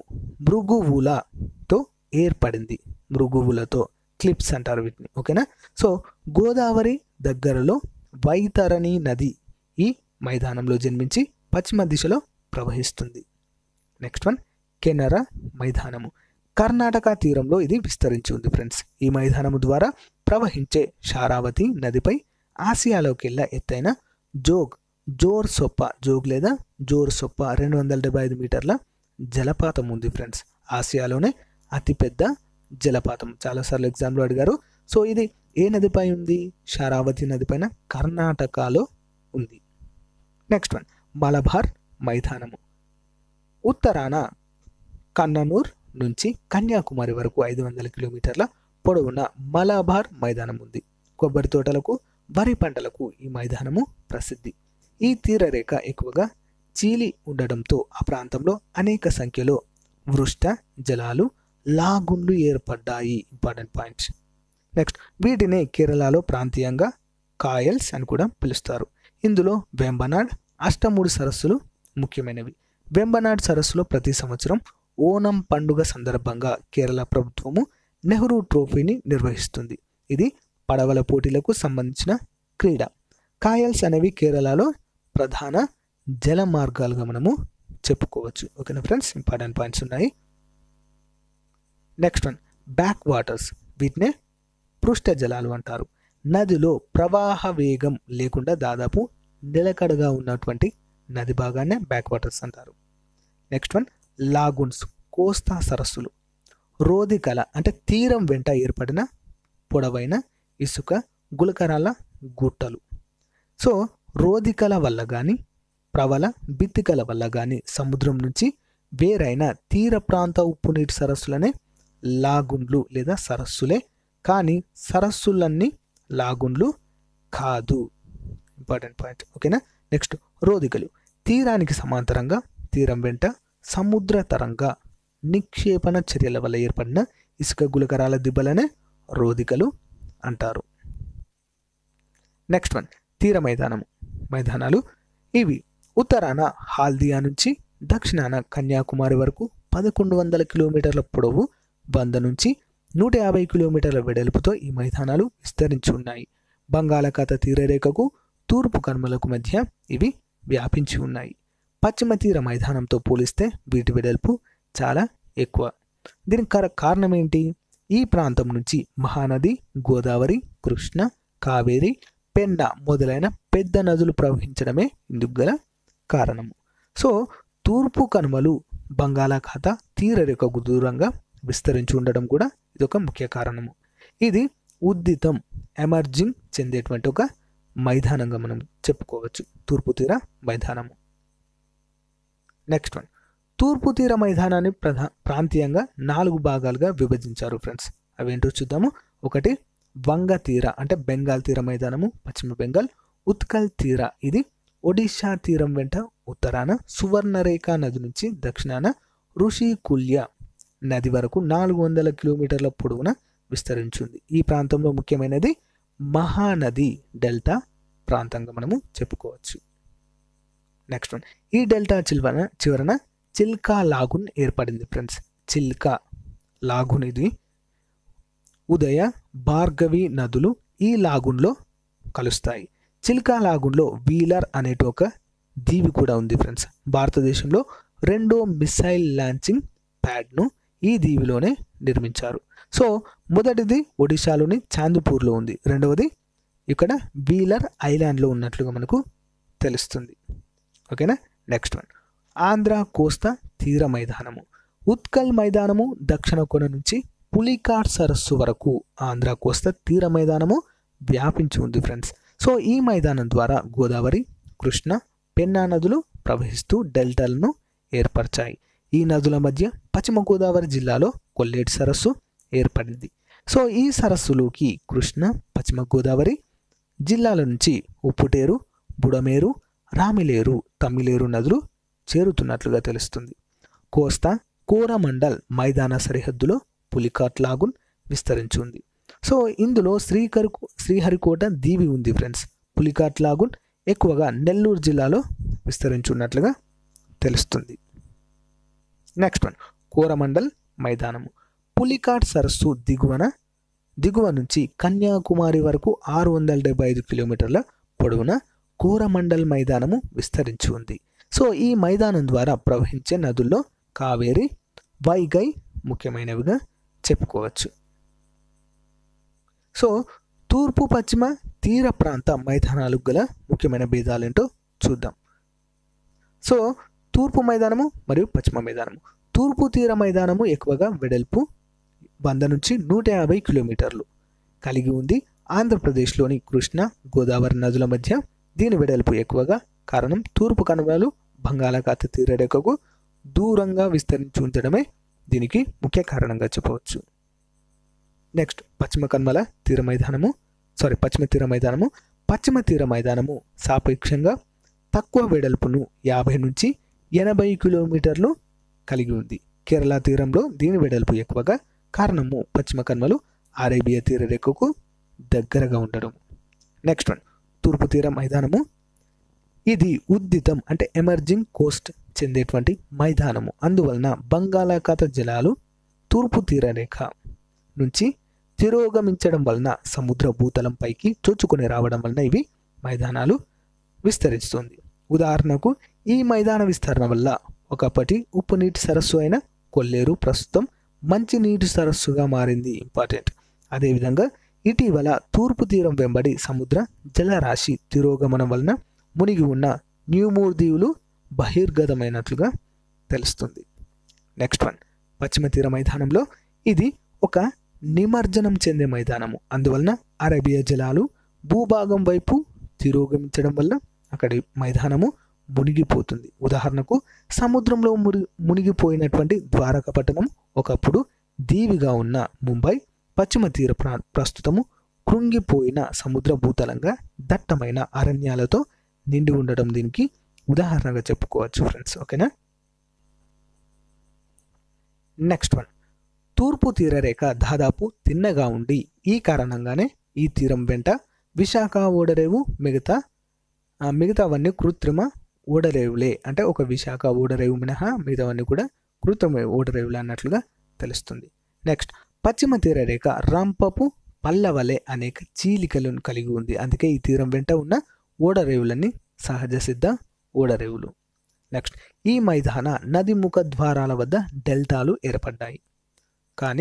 [SPEAKER 1] మృగువులతో ఏర్పడింది. మృగువులతో, క్లిప్స్ అంటారు వీటిని. ఓకేనా? సో గోదావరి దగ్గరలో వైతరణి నది ఈ మైదానంలో జన్మించి పశ్చిమ దిశలో ప్రవహిస్తుంది. నెక్స్ట్ వన్, కెనరా మైదానము కర్ణాటక తీరంలో ఇది విస్తరించి ఉంది ఫ్రెండ్స్. ఈ మైదానము ద్వారా ప్రవహించే శారావతి నదిపై ఆసియాలోకి వెళ్ళే ఎత్తైన జోగ్ జోర్ సొప్ప జోగ్ లేదా జోర్ సొప్ప రెండు వందల డెబ్బై ఐదు మీటర్ల జలపాతం ఉంది ఫ్రెండ్స్. ఆసియాలోనే అతిపెద్ద జలపాతం. చాలాసార్లు ఎగ్జామ్లో అడిగారు. సో ఇది ఏ నదిపై ఉంది? శారావతి నదిపైన కర్ణాటకలో ఉంది. నెక్స్ట్ వన్, మలబార్ మైదానము ఉత్తరాన కన్ననూర్ నుంచి కన్యాకుమారి వరకు ఐదు వందల కిలోమీటర్ల పొడవున మలబార్ మైదానం ఉంది. కొబ్బరి తోటలకు, వరి పంటలకు ఈ మైదానము ప్రసిద్ధి. ఈ తీరరేఖ ఎక్కువగా చీలి ఉండడంతో ఆ ప్రాంతంలో అనేక సంఖ్యలో వృష్ట జలాలు, లాగుండ్లు ఏర్పడ్డాయి. Important points. నెక్స్ట్, వీటిని కేరళలో ప్రాంతీయంగా కాయల్స్ అని కూడా పిలుస్తారు. ఇందులో వెంబనాడ్, అష్టమూడి సరస్సులు ముఖ్యమైనవి. వెంబనాడ్ సరస్సులో ప్రతి సంవత్సరం ఓనం పండుగ సందర్భంగా కేరళ ప్రభుత్వము నెహ్రూ ట్రోఫీని నిర్వహిస్తుంది. ఇది పడవల పోటీలకు సంబంధించిన క్రీడ. కాయల్స్ అనేవి కేరళలో ప్రధాన జల మార్గాలుగా మనము చెప్పుకోవచ్చు. ఓకేనా ఫ్రెండ్స్? ఇంపార్టెంట్ పాయింట్స్ ఉన్నాయి. Next one, back waters. వీటినే పృష్ఠ జలాలు అంటారు. నదిలో ప్రవాహ వేగం లేకుండా దాదాపు నిలకడగా ఉన్నటువంటి నది భాగాన్నే బ్యాక్ వాటర్స్ అంటారు. నెక్స్ట్ వన్, లాగున్స్ కోస్తా సరస్సులు. రోదికల అంటే తీరం వెంట ఏర్పడిన పొడవైన ఇసుక గులకరాల గుట్టలు. సో రోదికల వల్ల కానీ ప్రబల బిత్తికల వల్ల కానీ సముద్రం నుంచి వేరైన తీర ప్రాంత ఉప్పు నీటి సరస్సులనే లాగుండ్లు లేదా సరస్సులే, కానీ సరస్సులన్నీ లాగుండ్లు కాదు. Important point. ఓకేనా. నెక్స్ట్ రోదికలు. తీరానికి సమాంతరంగా తీరం వెంట సముద్ర తరంగ నిక్షేపణ చర్యల వల్ల ఏర్పడిన ఇసుక గులకరాల దిబ్బలనే రోదికలు అంటారు. నెక్స్ట్ వన్ తీర మైదానము. మైదానాలు ఇవి ఉత్తరాన హాల్దియా నుంచి దక్షిణాన కన్యాకుమారి వరకు పదకొండు వందల కిలోమీటర్ల పొడవు, వంద నుంచి నూట యాభై కిలోమీటర్ల వెడల్పుతో ఈ మైదానాలు విస్తరించి ఉన్నాయి. బంగాళాఖాత తీరరేఖకు తూర్పు కనుమలకు మధ్య ఇవి వ్యాపించి ఉన్నాయి. పశ్చిమ తీర మైదానంతో పోలిస్తే వీటి వెడల్పు చాలా ఎక్కువ. దీనికి కారణం ఏంటి? ఈ ప్రాంతం నుంచి మహానది, గోదావరి, కృష్ణ, కావేరి, పెన్న మొదలైన పెద్ద నదులు ప్రవహించడమే ఇందుకు గల కారణము. సో తూర్పు కనుమలు బంగాళాఖాత తీరరేఖకు దూరంగా విస్తరించి ఉండడం కూడా ఇదొక ముఖ్య కారణము. ఇది ఉద్దితం ఎమర్జింగ్ చెందేటువంటి ఒక మైదానంగా మనం చెప్పుకోవచ్చు, తూర్పు తీర మైదానము. నెక్స్ట్ వన్ తూర్పు తీర మైదానాన్ని ప్రధా ప్రాంతీయంగా నాలుగు భాగాలుగా విభజించారు ఫ్రెండ్స్. అవేంటో చూద్దాము. ఒకటి వంగ తీర అంటే బెంగాల్ తీర మైదానము, పశ్చిమ బెంగాల్. ఉత్కల్ తీర ఇది ఒడిషా తీరం వెంట ఉత్తరాన సువర్ణరేఖ నది నుంచి దక్షిణాన ఋషికుల్య నది వరకు నాలుగు వందల కిలోమీటర్ల పొడవున విస్తరించింది. ఈ ప్రాంతంలో ముఖ్యమైనది మహానది డెల్టా ప్రాంతంగా మనము చెప్పుకోవచ్చు. నెక్స్ట్ వన్ ఈ డెల్టా చిల్వన చివరన చిల్కా లాగున్ ఏర్పడింది ఫ్రెండ్స్. చిల్కా లాగున్ ఇది ఉదయ భార్గవి నదులు ఈ లాగున్లో కలుస్తాయి. చిల్కా లాగున్లో వీలర్ అనేటి ఒక దీవి కూడా ఉంది ఫ్రెండ్స్. భారతదేశంలో రెండో మిసైల్ లాంచింగ్ ప్యాడ్ను ఈ దీవిలోనే నిర్మించారు. సో మొదటిది ఒడిశాలోని చాందిపూర్లో ఉంది, రెండవది ఇక్కడ వీలర్ ఐలాండ్లో ఉన్నట్లుగా మనకు తెలుస్తుంది. ఓకేనా. నెక్స్ట్ వన్ ఆంధ్ర కోస్తా తీర మైదానము. ఉత్కల్ మైదానము దక్షిణ కొన నుంచి పులికాట్ సరస్సు వరకు ఆంధ్ర కోస్తా తీర మైదానము వ్యాపించి ఉంది ఫ్రెండ్స్. సో ఈ మైదానం ద్వారా గోదావరి, కృష్ణ, పెన్నా నదులు ప్రవహిస్తూ డెల్టాలను ఏర్పరిచాయి. ఈ నదుల మధ్య పశ్చిమ గోదావరి జిల్లాలో కొల్లేటి సరస్సు ఏర్పడింది. సో ఈ సరస్సులోకి కృష్ణ, పశ్చిమ గోదావరి జిల్లాల నుంచి ఉప్పుటేరు, బుడమేరు, రామిలేరు, తమ్మిలేరు నదులు చేరుతున్నట్లుగా తెలుస్తుంది. కోస్తా కోరమండల్ మైదాన సరిహద్దులో పులికాట్ లాగున్ విస్తరించి ఉంది. సో ఇందులో శ్రీకర్ శ్రీహరికోట దీవి ఉంది ఫ్రెండ్స్. పులికాట్ లాగున్ ఎక్కువగా నెల్లూరు జిల్లాలో విస్తరించి ఉన్నట్లుగా తెలుస్తుంది. నెక్స్ట్ వన్ కోరమండల్ మైదానము. పులికాట్ సరస్సు దిగువన దిగువ నుంచి కన్యాకుమారి వరకు ఆరు వందల డెబ్బై ఐదు కిలోమీటర్ల పొడవున కోరమండల్ మైదానము విస్తరించి ఉంది. సో ఈ మైదానం ద్వారా ప్రవహించే నదుల్లో కావేరి, వైగై ముఖ్యమైనవిగా చెప్పుకోవచ్చు. సో తూర్పు పశ్చిమ తీర ప్రాంత మైదానాలకు గల ముఖ్యమైన భేదాలేంటో చూద్దాం. సో తూర్పు మైదానము మరియు పశ్చిమ మైదానము. తూర్పు తీర మైదానము ఎక్కువగా వెడల్పు వంద నుంచి నూట యాభై కిలోమీటర్లు కలిగి ఉంది. ఆంధ్రప్రదేశ్లోని కృష్ణ, గోదావరి నదుల మధ్య దీని వెడల్పు ఎక్కువగా కారణం తూర్పు కనుమలు బంగాళాఖాత తీరరేఖకు దూరంగా విస్తరించి ఉంచడమే దీనికి ముఖ్య కారణంగా చెప్పవచ్చు. నెక్స్ట్ పశ్చిమ కనుమల తీర మైదానము సారీ పశ్చిమ తీర మైదానము. పశ్చిమ తీర మైదానము సాపేక్షంగా తక్కువ వెడల్పును యాభై నుంచి ఎనభై కిలోమీటర్లు కలిగి ఉంది. కేరళ తీరంలో దీని వెడల్పు ఎక్కువగా కారణము పశ్చిమ కనుమలు అరేబియా తీరరేఖకు దగ్గరగా ఉండడం. నెక్స్ట్ వన్ తూర్పు తీర మైదానము. ఇది ఉద్దితం అంటే ఎమర్జింగ్ కోస్ట్ చెందేటువంటి మైదానము. అందువలన బంగాళాఖాత జలాలు తూర్పు తీరరేఖ నుంచి తిరోగమించడం వలన సముద్ర భూతలం పైకి చొచ్చుకొని రావడం వలన ఇవి మైదానాలు విస్తరిస్తుంది. ఉదాహరణకు ఈ మైదాన విస్తరణ వల్ల ఒకప్పటి ఉప్పు నీటి సరస్సు అయిన కొల్లేరు ప్రస్తుతం మంచి నీటి సరస్సుగా మారింది. ఇంపార్టెంట్. అదేవిధంగా ఇటీవల తూర్పు తీరం వెంబడి సముద్ర జలరాశి తిరోగమనం వలన మునిగి ఉన్న న్యూమూర్ దీవులు బహిర్గతమైనట్లుగా తెలుస్తుంది. నెక్స్ట్ వన్ పశ్చిమ తీర మైదానంలో ఇది ఒక నిమజ్జనం చెందే మైదానము. అందువలన అరేబియా జలాలు భూభాగం వైపు తిరోగమించడం వల్ల అక్కడి మైదానము మునిగిపోతుంది. ఉదాహరణకు సముద్రంలో మురి మునిగిపోయినటువంటి ద్వారకాపట్టణం ఒకప్పుడు దీవిగా ఉన్న ముంబై పశ్చిమ తీర ప్రా ప్రస్తుతము కృంగిపోయిన సముద్ర భూతలంగా దట్టమైన అరణ్యాలతో నిండి ఉండడం దీనికి ఉదాహరణగా చెప్పుకోవచ్చు ఫ్రెండ్స్. ఓకేనా. నెక్స్ట్ వన్, తూర్పు తీర రేఖ దాదాపు తిన్నగా ఉండి ఈ కారణంగానే ఈ తీరం వెంట విశాఖ ఓడరేవు మిగతా మిగతావన్నీ కృత్రిమ ఓడరేవులే. అంటే ఒక విశాఖ ఓడరేవు మినహా మిగతావన్నీ కూడా కృత్రిమ ఓడరేవులే అన్నట్లుగా తెలుస్తుంది. నెక్స్ట్, పశ్చిమ తీర రేఖ రంపపు పల్లవలే అనేక చీలికలను కలిగి ఉంది. అందుకే ఈ తీరం వెంట ఉన్న ఓడరేవులన్నీ సహజ సిద్ధ ఓడరేవులు. నెక్స్ట్, ఈ మైదాన నది ముఖ ద్వారాల వద్ద డెల్టాలు ఏర్పడ్డాయి. కానీ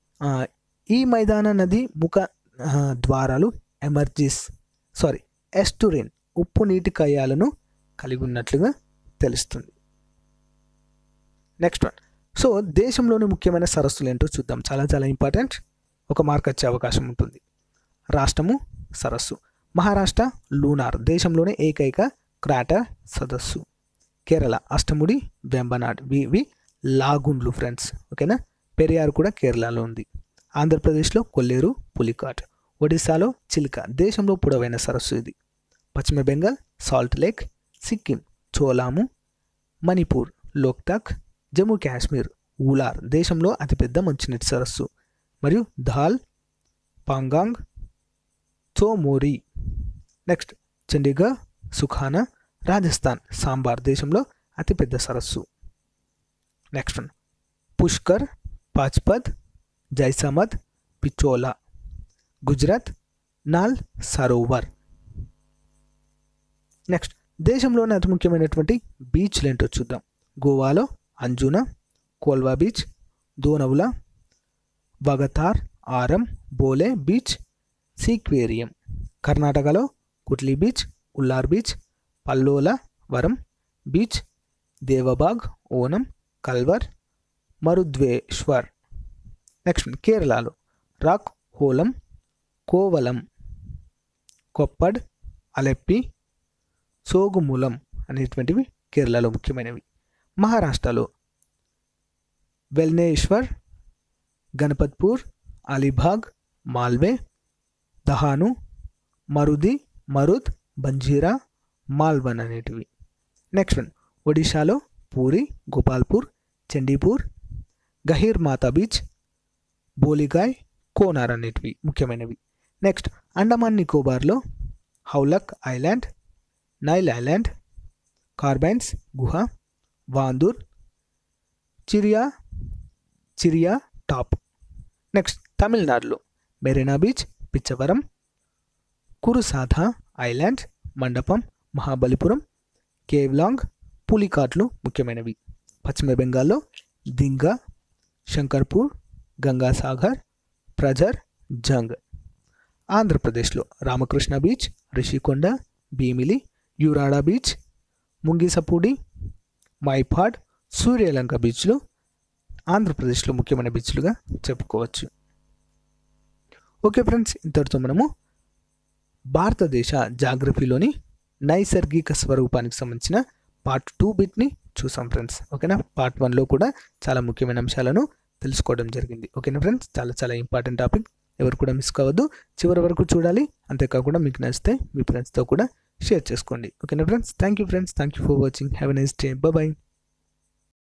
[SPEAKER 1] ఈ మైదాన నది ముఖ ద్వారాలు ఎమర్జిస్ సారీ ఎస్టురిన్ ఉప్పు నీటి కయ్యాలను కలిగి ఉన్నట్లుగా తెలుస్తుంది. నెక్స్ట్ వన్, సో దేశంలోని ముఖ్యమైన సరస్సులు ఏంటో చూద్దాం. చాలా చాలా ఇంపార్టెంట్, ఒక మార్క్ వచ్చే అవకాశం ఉంటుంది. రాష్ట్రము సరస్సు. మహారాష్ట్ర లూనార్, దేశంలోనే ఏకైక క్రాటర్ సదస్సు. కేరళ అష్టముడి వెంబనాడ్, ఇవి లాగుండ్లు ఫ్రెండ్స్. ఓకేనా. పెరియార్ కూడా కేరళలో ఉంది. ఆంధ్రప్రదేశ్లో కొల్లేరు పులికాట్. ఒడిశాలో చిల్క, దేశంలో పొడవైన సరస్సు ఇది. పశ్చిమ బెంగాల్ సాల్ట్ లేక్. సిక్కిం చోలాము. మణిపూర్ లోక్తాక్. జమ్మూ కాశ్మీర్ ఊలార్, దేశంలో అతిపెద్ద మంచినీటి సరస్సు. మరియు ధాల్ పాంగాంగ్ చోమోరి. నెక్స్ట్, చండీగఢ్ సుఖానా. రాజస్థాన్ సాంబార్, దేశంలో అతిపెద్ద సరస్సు. Next one, Pushkar Pachpadra Jaisamand Pichola. Gujarat Nal Sarovar. Next, దేశంలోని అతి ముఖ్యమైనటువంటి బీచ్లు ఏంటో చూద్దాం. గోవాలో Anjuna Colva beach. Dona Paula Vagator Arambol beach సీక్వేరియం. కర్ణాటకలో కుట్లి బీచ్ ఉల్లార్ బీచ్. పల్లోల వరం బీచ్. దేవబాగ్ ఓనం కల్వర్ మరుద్వేశ్వర్. నెక్స్ట్, కేరళలో రాక్ హోలం కోవలం కొప్పడ్ అలెప్పి సోగుమూలం అనేటువంటివి కేరళలో ముఖ్యమైనవి. మహారాష్ట్రలో వెల్నేశ్వర్ గణపత్పూర్ అలీబాగ్ మాల్వే దహాను మరుది మరుద్ బంజీరా మాల్వన్ అనేటివి. నెక్స్ట్ వన్, ఒడిశాలో పూరి గోపాల్పూర్ చండీపూర్ గహీర్ మాతా బీచ్ బోలిగాయ్ కోనార్ అనేటివి ముఖ్యమైనవి. నెక్స్ట్, అండమాన్ నికోబార్లో హౌలక్ ఐలాండ్ నైల్ ఐలాండ్ కార్బైన్స్ గుహ వాందూర్ చిరియా చిరియా టాప్. నెక్స్ట్, తమిళనాడులో మెరీనా బీచ్ పిచ్చవరం కురుసాథా ఐలాండ్ మండపం మహాబలిపురం కేవ్లాంగ్ పులికాట్లు ముఖ్యమైనవి. పశ్చిమ బెంగాల్లో దింగా శంకర్పూర్ గంగాసాగర్ ప్రజర్ జంగ్. ఆంధ్రప్రదేశ్లో రామకృష్ణ బీచ్ రిషికొండ భీమిలి యూరాడా బీచ్ ముంగిసపూడి మైపాడ్ సూర్యలంక బీచ్లు ఆంధ్రప్రదేశ్లో ముఖ్యమైన బీచ్లుగా చెప్పుకోవచ్చు. ఓకే ఫ్రెండ్స్, ఇంతటితో మనము భారతదేశ జాగ్రఫీలోని నైసర్గిక స్వరూపానికి సంబంధించిన పార్ట్ టూ బిట్ని చూసాం ఫ్రెండ్స్. ఓకేనా. పార్ట్ వన్లో కూడా చాలా ముఖ్యమైన అంశాలను తెలుసుకోవడం జరిగింది. ఓకేనా ఫ్రెండ్స్, చాలా చాలా ఇంపార్టెంట్ టాపిక్, ఎవరు కూడా మిస్ కావద్దు, చివరి వరకు చూడాలి. అంతేకాకుండా మీకు నచ్చితే మీ ఫ్రెండ్స్తో కూడా షేర్ చేసుకోండి. ఓకేనా friends, thank you friends, thank you for watching, have a nice day, bye.